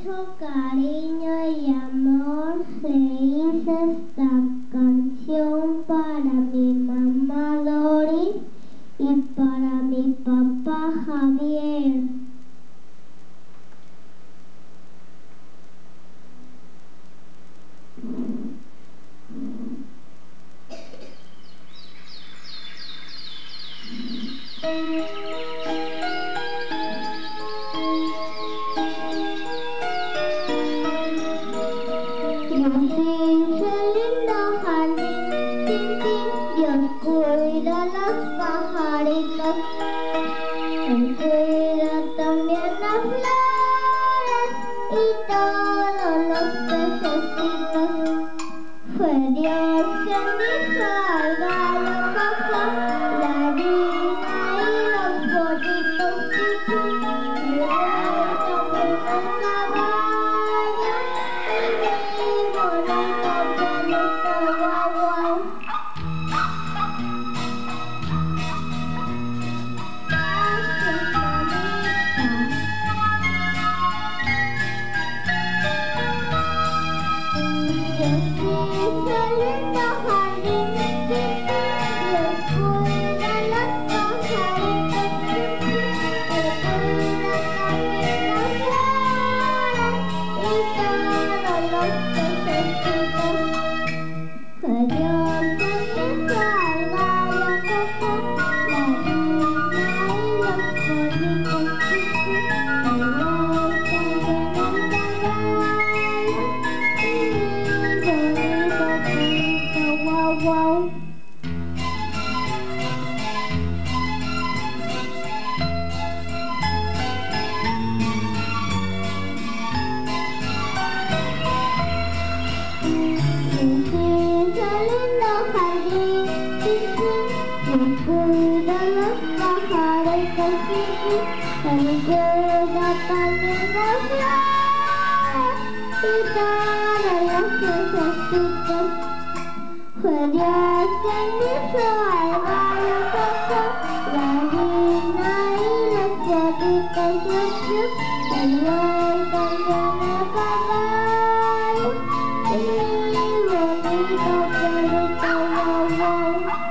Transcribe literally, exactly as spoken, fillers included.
mucho cariño y amor le hice esta canción para mi mamá Doris y para mi papá Javier. Dios cuida los pajaritos, Él cuida también las flores y todos los pececitos. Fue Dios quien hizo al gallo, papá, la harina y los pollitos, y luego también el caballo y mi bonito pianito, guau guau. Cuida los pajaritos, Él cuida también las flores y todos los pececitos. Fue Dios quien hizo al gallo, papá, la harina y los pollitos, el buey también el caballo y mi bonito perrito, guau guau.